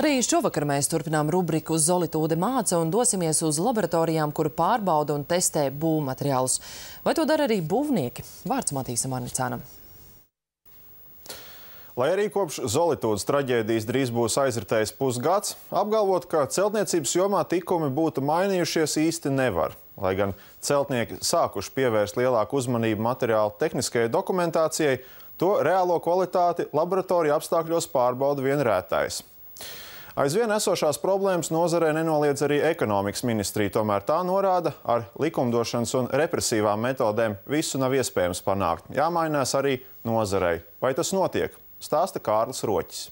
Arī šovakar mēs turpinām rubriku Zolitūde māca un dosimies uz laboratorijām, kur pārbauda un testē būvmateriālus. Vai to dara arī būvnieki? Vārds Matīsam Arnicānam. Lai arī kopš Zolitūdes traģēdijas drīz būs aizritējis pusgads, apgalvot, ka celtniecības jomā tikumi būtu mainījušies īsti nevar. Lai gan celtnieki sākuši pievērst lielāku uzmanību materiālu tehniskajai dokumentācijai, to reālo kvalitāti laboratoriju apstākļos pārbauda vien rētais. Aizvien esošās problēmas nozarē nenoliedz arī ekonomikas ministrija, tomēr tā norāda, ar likumdošanas un represīvām metodēm visu nav iespējams panākt. Jāmainās arī nozarei. Vai tas notiek? Stāsta Kārlis Roķis.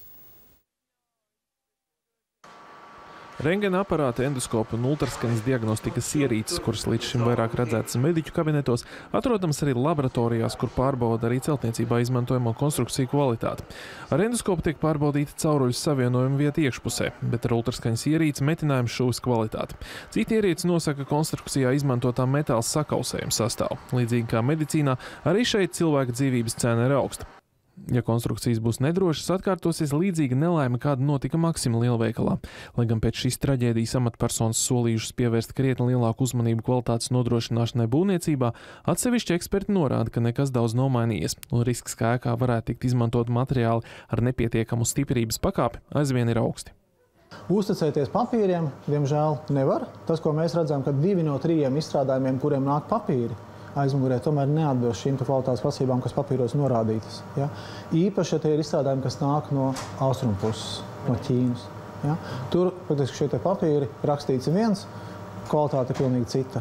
Rentgena aparāti, endoskopu un ultraskaņas diagnostikas ierīces, kuras līdz šim vairāk redzētas mediķu kabinetos, atrodams arī laboratorijās, kur pārbauda arī celtniecībā izmantojamo konstrukciju kvalitāti. Ar endoskopu tiek pārbaudīta cauruļu savienojuma vieta iekšpusē, bet ar ultraskaņas ierīci metinājuma šūvis kvalitāti. Citi ierīci nosaka konstrukcijā izmantotā metāla sakausējuma sastāvu. Līdzīgi kā medicīnā, arī šeit cilvēka dzīvības cena ir augsta. Ja konstrukcijas būs nedrošas, atkārtosies līdzīga nelaime, kāda notika Maxima lielveikalā. Lai gan pēc šīs traģēdijas amatpersonas solījušas pievērst krietni lielāku uzmanību kvalitātes nodrošināšanai būvniecībā, atsevišķi eksperti norāda, ka nekas daudz nav mainījies, un risks, ka ēkā varētu tikt izmantot materiāli ar nepietiekamu stiprības pakāpi, aizvien ir augsti. Uzticēties papīriem, diemžēl, nevar. Tas, ko mēs redzam, ka 2 no 3 izstrādājumiem, kuriem nāk papīri, aizmugurē tomēr neatbilst šīm kvalitātes prasībām, kas papīros norādītas. Ja? Īpaši, ja tie ir izstrādājumi, kas nāk no austrumu puses, no Ķīnas. Ja? Tur, faktiski, šie papīri rakstīts viens, kvalitāte ir pilnīgi cita.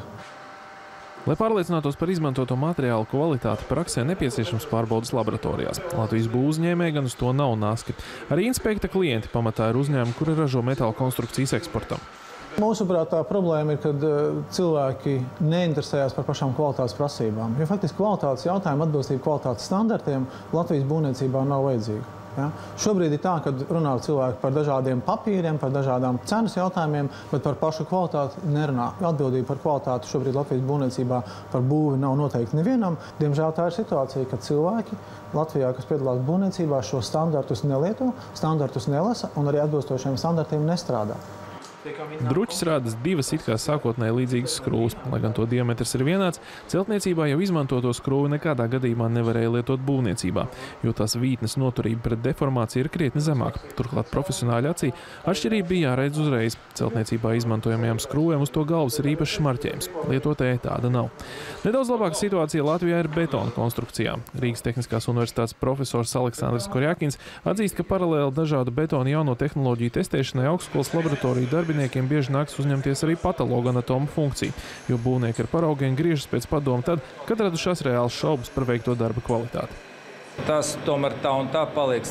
Lai pārliecinātos par izmantoto materiālu kvalitāti, praksē nepieciešams pārbaudas laboratorijās. Latvijas būvuzņēmēji gan uz to nav naski. Arī inspekta klienti pamatā ir uzņēmumi, kuri ražo metāla konstrukcijas eksportam. Mūsuprāt, tā problēma ir, kad cilvēki neinteresējās par pašām kvalitātes prasībām. Jo faktiski kvalitātes jautājumu atbilstību kvalitātes standartiem Latvijas būvniecībā nav vajadzīga. Ja? Šobrīd ir tā, kad runā cilvēki par dažādiem papīriem, par dažādām cenas jautājumiem, bet par pašu kvalitāti nerunā. Atbildība par kvalitāti šobrīd Latvijas būvniecībā par būvi nav noteikti nevienam. Diemžēl tā ir situācija, ka cilvēki Latvijā, kas piedalās būvniecībā, šo standartus nelieto, standartus nelasa un arī atbilstošiem standartiem nestrādā. Druķis rādas 2 it kā sākotnēji līdzīgas skrūves. Lai gan to diametrs ir vienāds, celtniecībā jau izmantoto skrūvi nekādā gadījumā nevarēja lietot būvniecībā, jo tās vītnes noturība pret deformāciju ir krietni zemāka. Turklāt profesionāļu acī atšķirība bija jāredz uzreiz. Celtniecībā izmantojamajām skrūvēm uz to galvas ir īpašs marķējums. Lietotēji tāda nav. Nedaudz labāka situācija Latvijā ir betona konstrukcijām. Rīgas Tehniskās universitātes profesors Aleksandrs Korjakins atzīst, ka paralēli dažādu betona jauno tehnoloģiju testēšanai augstskolas laboratoriju darbiniekiem bieži nāks uzņemties arī patologa anatoma funkciju, jo būvnieki ar paraugiem griežas pēc padomu tad, kad radušās reāls šaubas par veikto darba kvalitāti. Tas tomēr tā un tā paliek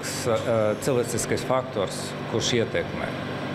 cilvēciskais faktors, kurš ietekmē.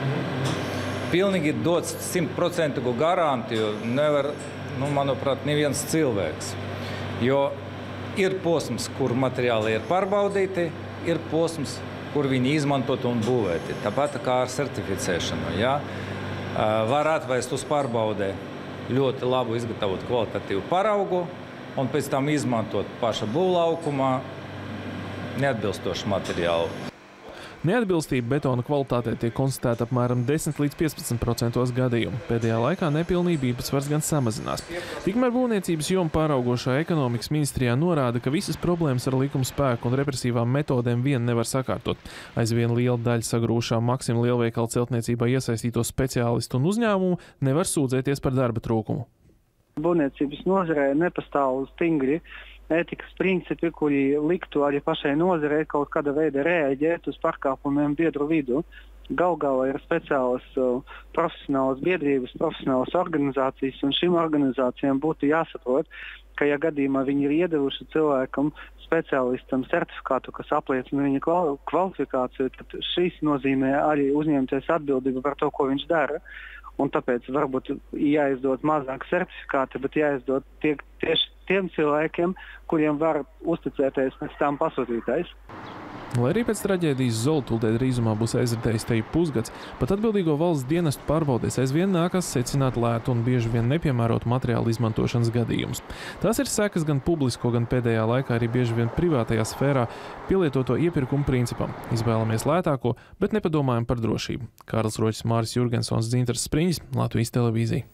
Pilnīgi dots 100% garantiju nevar, manuprāt, neviens cilvēks. Jo ir posms, kur materiāli ir pārbaudīti, ir posms, kur viņi izmantot un būvēti. Tāpat kā ar certificēšanu. Ja? Var atvēst uz pārbaudē ļoti labu izgatavot kvalitatīvu paraugu un pēc tam izmantot paša būvlaukumā neatbilstošu materiālu. Neatbilstība betona kvalitātē tiek konstatēta apmēram 10 līdz 15% gadījumu. Pēdējā laikā nepilnība īpatsvars gan samazinās. Tikmēr būvniecības joma pāraugošā ekonomikas ministrijā norāda, ka visas problēmas ar likuma spēku un represīvām metodēm vien nevar sakārtot. Aizvien liela daļa sagrūšā Maxima lielveikala celtniecībā iesaistīto speciālistu un uzņēmumu nevar sūdzēties par darba trūkumu. Būvniecības nozarē nepastāv stingri ētikas principi, kuri liktu arī pašai nozarei kaut kāda veida reaģēt uz pārkāpumiem biedru vidū. Gal galā ir speciālas profesionālas biedrības, profesionālas organizācijas, un šīm organizācijām būtu jāsaprot, ka, ja gadījumā viņi ir iedevuši cilvēkam, speciālistam certifikātu, kas apliecina viņa kvalifikāciju, tad šis nozīmē arī uzņemties atbildību par to, ko viņš dara. Un tāpēc varbūt jāizdod mazāk certifikāti, bet jāizdod tieši tiem cilvēkiem, kuriem var uzticēties pēc tām pasūtītais. Lai arī pēc traģēdijas Zolituldē drīzumā būs aizritējis te pusgads, pat atbildīgo valsts dienestu pārbaudēs aizvien nākas secināt lētu un bieži vien nepiemērotu materiālu izmantošanas gadījumus. Tās ir sekas gan publisko, gan pēdējā laikā arī bieži vien privātajā sfērā pielietoto iepirkumu principam. Izvēlamies lētāko, bet nepadomājam par drošību. Kārlis Roķis, Māris Jurgensons, Dzintars Spriņģis, Latvijas televīzija.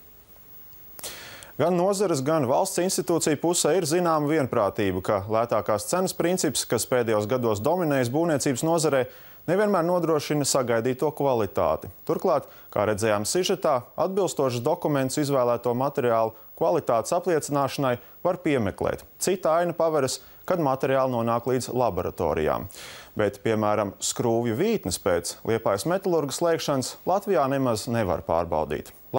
Gan nozares, gan valsts institūcija pusē ir zināma vienprātība, ka lētākās cenas princips, kas pēdējos gados dominējis būvniecības nozarē, nevienmēr nodrošina sagaidīto kvalitāti. Turklāt, kā redzējām sižetā, atbilstošas dokumentus izvēlēto materiālu kvalitātes apliecināšanai var piemeklēt. Cita aina paveras, kad materiāli nonāk līdz laboratorijām. Bet, piemēram, skrūvju vītnes pēc Liepājas metalurga slēgšanas Latvijā nemaz nevar pārbaudīt.